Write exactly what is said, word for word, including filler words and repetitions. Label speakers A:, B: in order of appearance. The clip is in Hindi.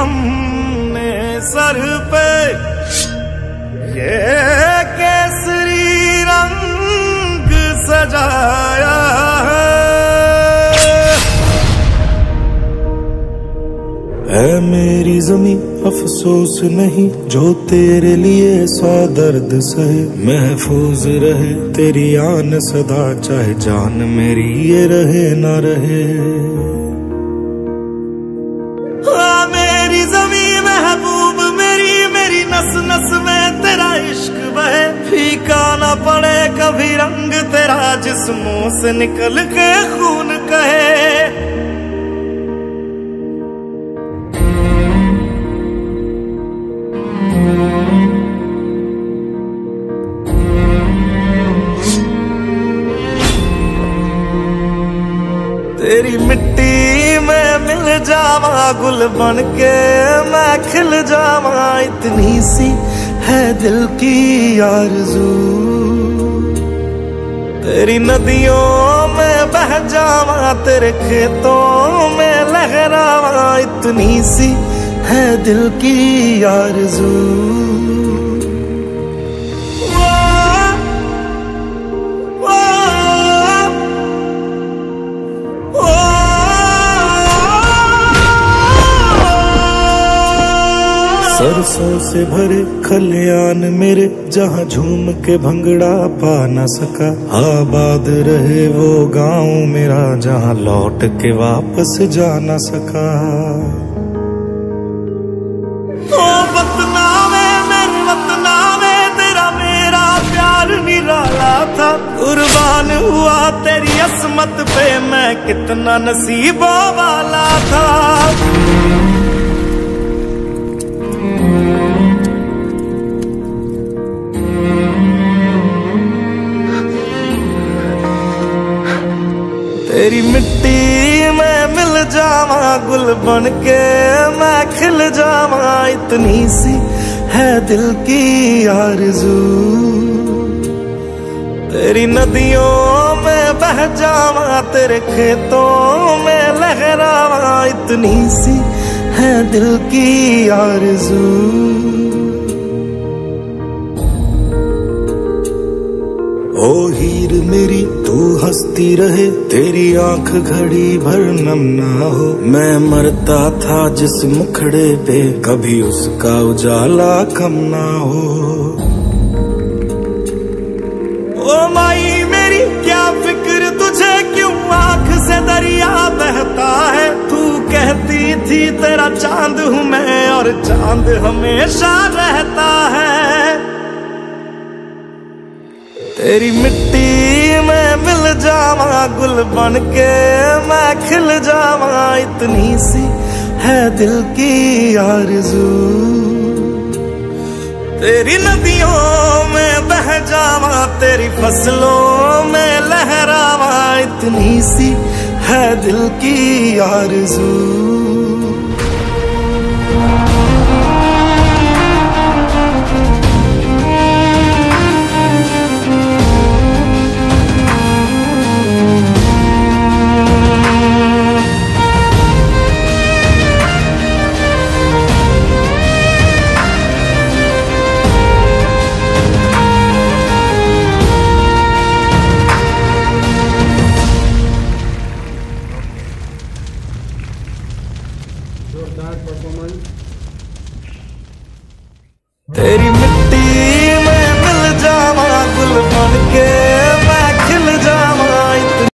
A: हमने सर पे ये केसरी रंग सजाया है। ऐ मेरी ज़मीं अफसोस नहीं जो तेरे लिए सौ दर्द सहे, महफूज रहे तेरी आन सदा चाहे जान मेरी ये रहे ना रहे। हाँ मेरी ज़मीं महबूब मेरी, मेरी नस नस में तेरा इश्क बहे, फीका ना पड़े कभी रंग तेरा जिस्मों से निकल के खून कहे। तेरी मिट्टी में मिल जावा गुल बन के मैं खिल जावा, इतनी सी है दिल की आरज़ू। तेरी नदियों में बह जावा तेरे खेतों में लहरावा, इतनी सी है दिल की आरज़ू। सरसों से भरे खलियान मेरे जहाँ झूम के भंगड़ा पा न सका, आबाद रहे वो गांव मेरा जहाँ लौट के वापस जा न सका। ओ वतना में मेरे वतना में तेरा मेरा प्यार निराला था, कुर्बान हुआ तेरी अस्मत पे मैं कितना नसीबों वाला था। तेरी मिट्टी में मिल जावा गुल बन के मैं खिल जावा, इतनी सी है दिल की आरज़ू। तेरी नदियों में बह जावा तेरे खेतों में लहरावा, इतनी सी है दिल की आरज़ू। ओ हीर मेरी तू हंसती रहे तेरी आंख घड़ी भर नम ना हो, मैं मरता था जिस मुखड़े पे कभी उसका उजाला कम ना हो। ओ माई मेरी क्या फिक्र तुझे क्यों आंख से दरिया बहता है, तू कहती थी तेरा चांद हूँ मैं और चांद हमेशा रहता है। तेरी मिट्टी में मिल जावा गुल बन के मैं खिल जावा, इतनी सी है दिल की आरज़ू। तेरी नदियों में बह जावा तेरी फसलों में लहरावा, इतनी सी है दिल की आरज़ू। तेरी